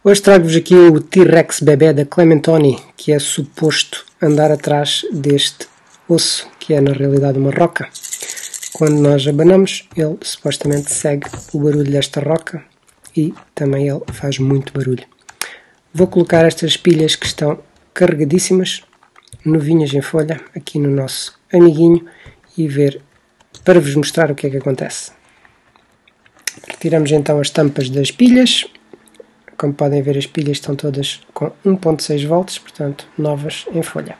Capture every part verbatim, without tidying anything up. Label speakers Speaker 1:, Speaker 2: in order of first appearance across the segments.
Speaker 1: Hoje trago-vos aqui o T-Rex bebê da Clementoni, que é suposto andar atrás deste osso, que é na realidade uma roca. Quando nós abanamos, ele supostamente segue o barulho desta roca e também ele faz muito barulho. Vou colocar estas pilhas que estão carregadíssimas, novinhas em folha, aqui no nosso amiguinho e ver, para vos mostrar o que é que acontece. Retiramos então as tampas das pilhas. Como podem ver, as pilhas estão todas com um ponto seis volts, portanto novas em folha.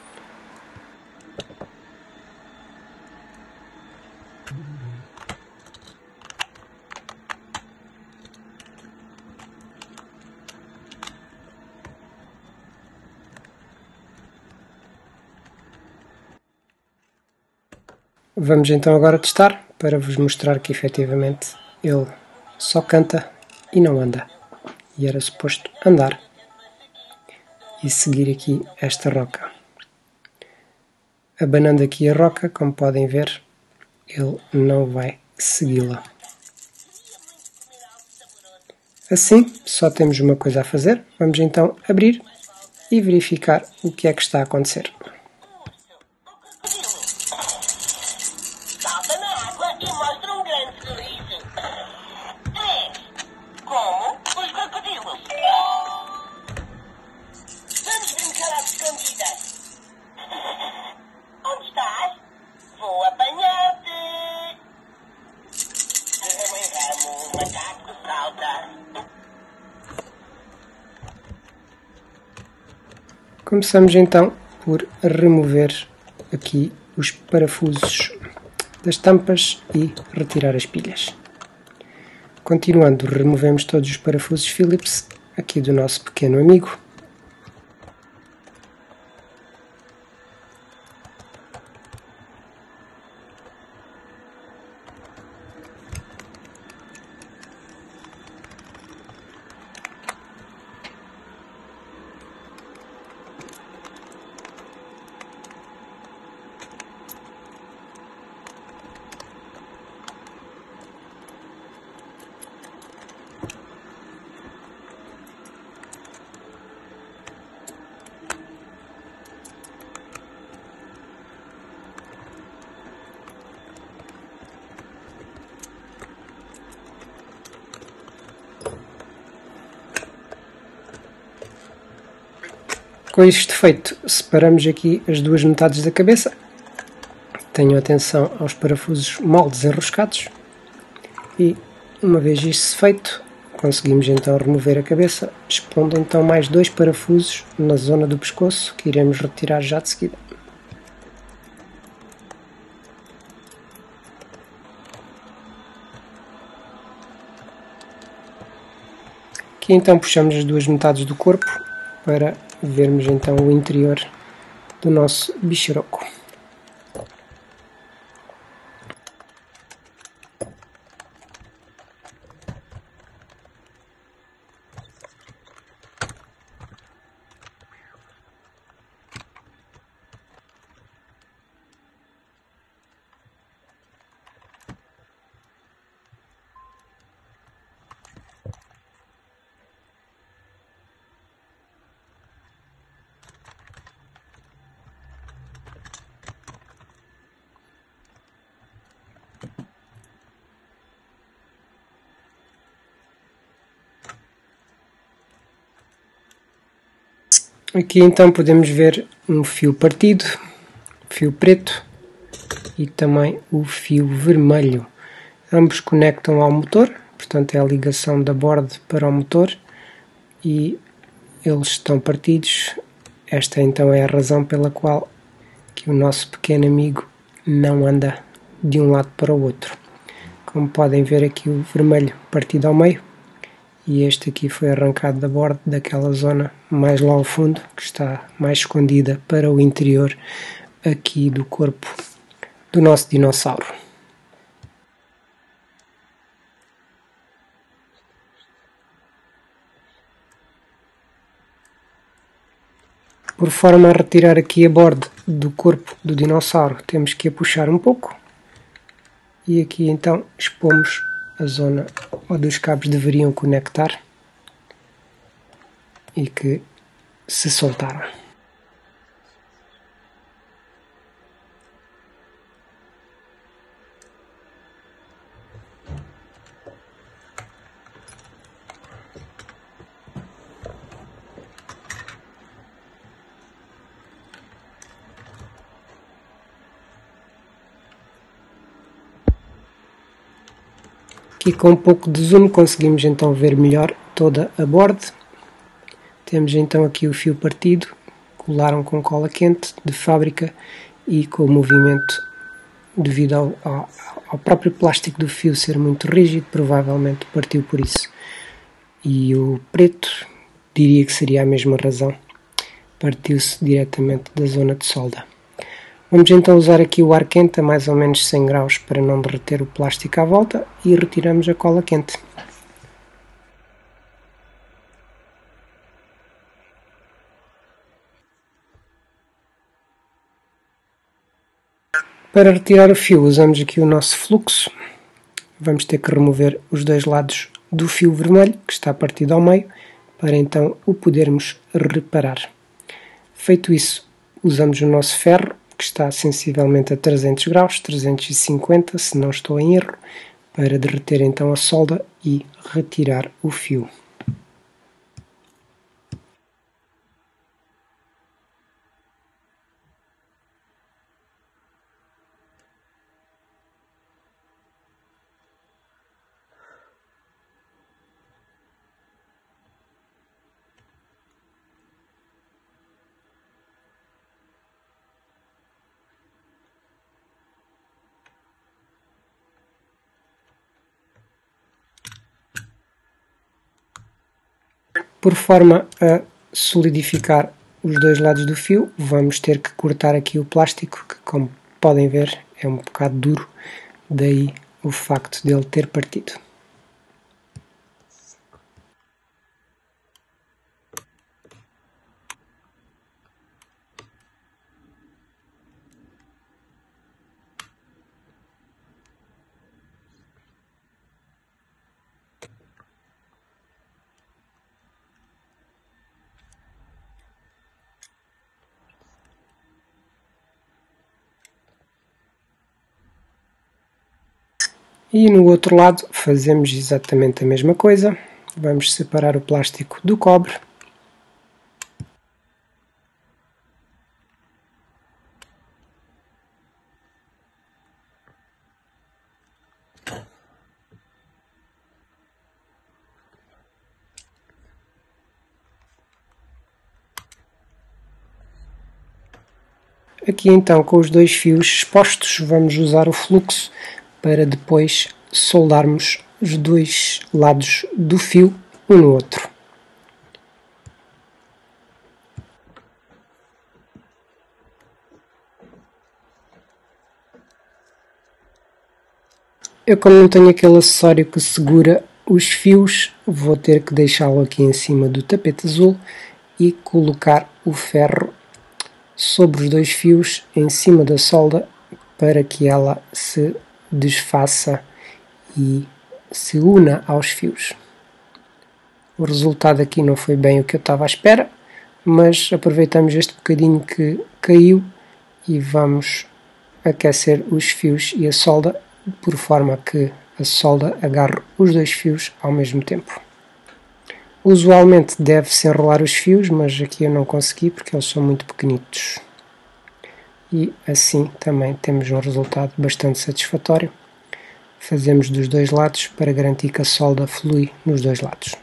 Speaker 1: Vamos então agora testar, para vos mostrar que efetivamente ele só canta e não anda. E era suposto andar e seguir aqui esta roca. Abanando aqui a roca, como podem ver, ele não vai segui-la. Assim, só temos uma coisa a fazer. Vamos então abrir e verificar o que é que está a acontecer.
Speaker 2: Salta na água e mostra um grande sorriso. três. Como os crocodilos. Vamos brincar às escondidas. Onde estás? Vou apanhar-te. Ramo, o macaco salta.
Speaker 1: Começamos então por remover aqui os parafusos das tampas e retirar as pilhas. Continuando, removemos todos os parafusos Phillips aqui do nosso pequeno amigo. Com isto feito, separamos aqui as duas metades da cabeça. Tenham atenção aos parafusos mal desenroscados. E, uma vez isto feito, conseguimos então remover a cabeça, expondo então mais dois parafusos na zona do pescoço, que iremos retirar já de seguida. Aqui então puxamos as duas metades do corpo para vermos então o interior do nosso bicharoco. Aqui então podemos ver um fio partido, fio preto e também o fio vermelho. Ambos conectam ao motor, portanto é a ligação da borda para o motor e eles estão partidos. Esta então é a razão pela qual que o nosso pequeno amigo não anda de um lado para o outro. Como podem ver aqui o vermelho partido ao meio. E este aqui foi arrancado da borda daquela zona mais lá ao fundo, que está mais escondida para o interior aqui do corpo do nosso dinossauro. Por forma a retirar aqui a borda do corpo do dinossauro, temos que a puxar um pouco. E aqui então expomos a zona onde os cabos deveriam conectar. e que se soltaram. Aqui com um pouco de zoom conseguimos então ver melhor toda a board. Temos então aqui o fio partido, colaram com cola quente de fábrica e com o movimento devido ao, ao, ao próprio plástico do fio ser muito rígido, provavelmente partiu por isso. E o preto, diria que seria a mesma razão, partiu-se diretamente da zona de solda. Vamos então usar aqui o ar quente a mais ou menos cem graus para não derreter o plástico à volta e retiramos a cola quente. Para retirar o fio usamos aqui o nosso fluxo. Vamos ter que remover os dois lados do fio vermelho que está partido ao meio para então o podermos reparar. Feito isso, usamos o nosso ferro que está sensivelmente a trezentos graus, trezentos e cinquenta se não estou em erro, para derreter então a solda e retirar o fio. Por forma a solidificar os dois lados do fio, vamos ter que cortar aqui o plástico, que como podem ver é um bocado duro, daí o facto dele ter partido. E no outro lado fazemos exatamente a mesma coisa. Vamos separar o plástico do cobre. Aqui então, com os dois fios expostos, vamos usar o fluxo para depois soldarmos os dois lados do fio um no outro. Eu, como não tenho aquele acessório que segura os fios, vou ter que deixá-lo aqui em cima do tapete azul e colocar o ferro sobre os dois fios em cima da solda para que ela se desfaça e se una aos fios. O resultado aqui não foi bem o que eu estava à espera, mas aproveitamos este bocadinho que caiu e vamos aquecer os fios e a solda por forma que a solda agarre os dois fios ao mesmo tempo. Usualmente deve-se enrolar os fios, mas aqui eu não consegui porque eles são muito pequenitos. E assim também temos um resultado bastante satisfatório. Fazemos dos dois lados para garantir que a solda flui nos dois lados.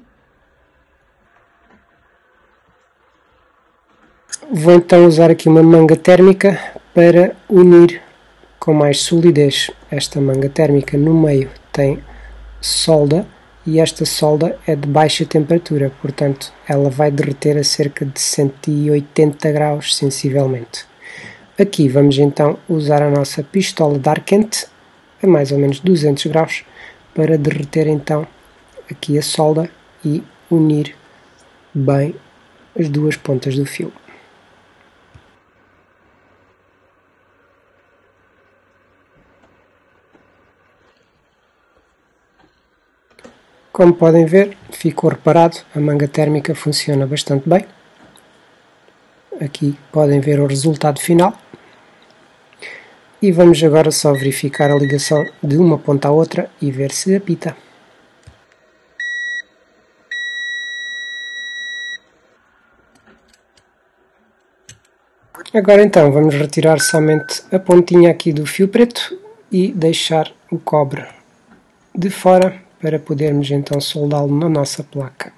Speaker 1: Vou então usar aqui uma manga térmica para unir com mais solidez. Esta manga térmica no meio tem solda e esta solda é de baixa temperatura, portanto ela vai derreter a cerca de cento e oitenta graus sensivelmente. Aqui vamos então usar a nossa pistola de ar quente a mais ou menos duzentos graus para derreter então aqui a solda e unir bem as duas pontas do fio. Como podem ver, ficou reparado, a manga térmica funciona bastante bem. Aqui podem ver o resultado final. E vamos agora só verificar a ligação de uma ponta à outra e ver se apita. Agora então vamos retirar somente a pontinha aqui do fio preto e deixar o cobre de fora para podermos então soldá-lo na nossa placa.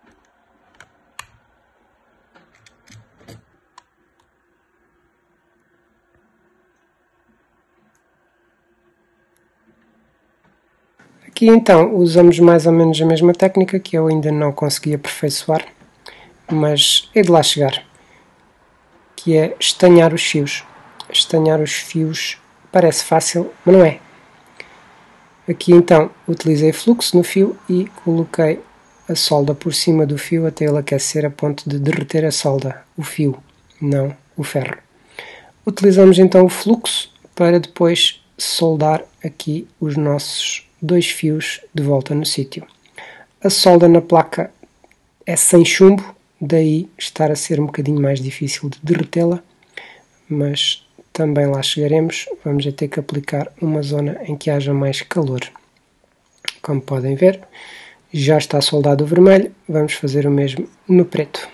Speaker 1: Aqui então usamos mais ou menos a mesma técnica que eu ainda não consegui aperfeiçoar, mas é de lá chegar, que é estanhar os fios. Estanhar os fios parece fácil, mas não é. Aqui então utilizei fluxo no fio e coloquei a solda por cima do fio até ele aquecer a ponto de derreter a solda, o fio, não o ferro. Utilizamos então o fluxo para depois soldar aqui os nossos dois fios de volta no sítio. A solda na placa é sem chumbo, daí estar a ser um bocadinho mais difícil de derretê-la, mas também lá chegaremos. Vamos ter que aplicar uma zona em que haja mais calor. Como podem ver, já está soldado o vermelho, vamos fazer o mesmo no preto.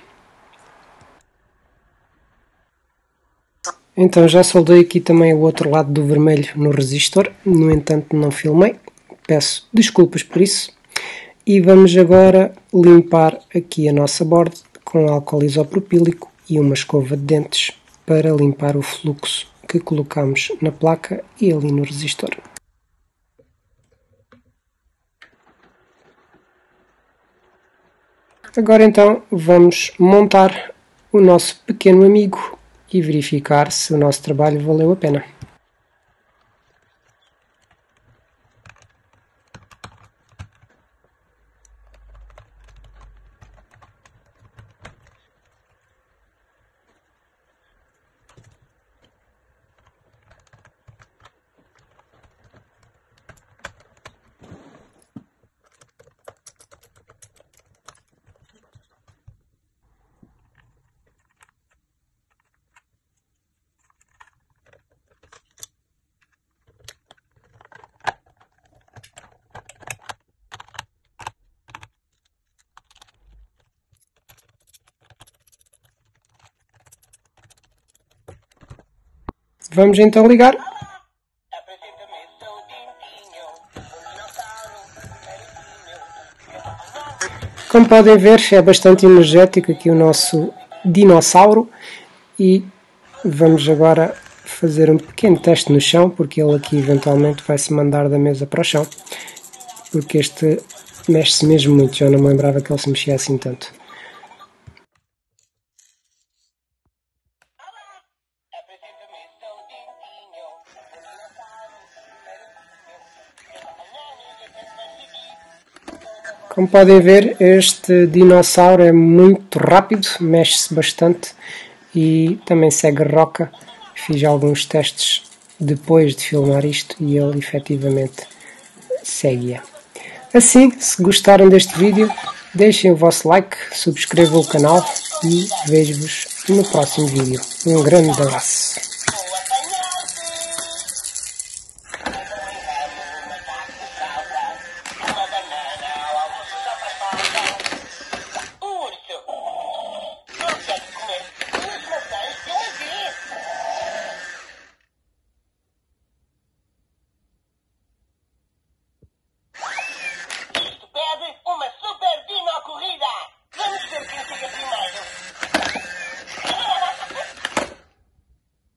Speaker 1: Então já soldei aqui também o outro lado do vermelho no resistor, no entanto não filmei, peço desculpas por isso. E vamos agora limpar aqui a nossa borda com álcool isopropílico e uma escova de dentes para limpar o fluxo que colocamos na placa e ali no resistor. Agora então vamos montar o nosso pequeno amigo e verificar se o nosso trabalho valeu a pena. Vamos então ligar. Como podem ver, é bastante energético aqui o nosso dinossauro e vamos agora fazer um pequeno teste no chão, porque ele aqui eventualmente vai se mandar da mesa para o chão, porque este mexe-se mesmo muito, já não me lembrava que ele se mexia assim tanto. Como podem ver, este dinossauro é muito rápido, mexe-se bastante e também segue roca. Fiz alguns testes depois de filmar isto e ele efetivamente segue-a. Assim, se gostaram deste vídeo, deixem o vosso like, subscrevam o canal e vejo-vos no próximo vídeo. Um grande abraço!